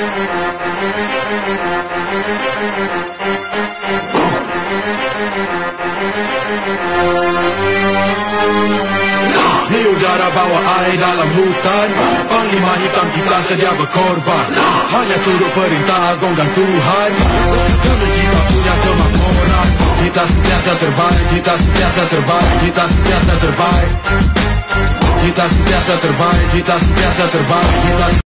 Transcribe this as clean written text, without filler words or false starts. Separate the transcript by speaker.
Speaker 1: Di udara bawa air dalam hutan, Panglima hitam kita sedia berkorban. Hanya turut perintah agung dan Tuhan, demi kita punya kemakmuran. Kita sentiasa terbaik, kita sentiasa terbaik, kita sentiasa terbaik. Kita sentiasa terbaik, kita sentiasa terbaik, kita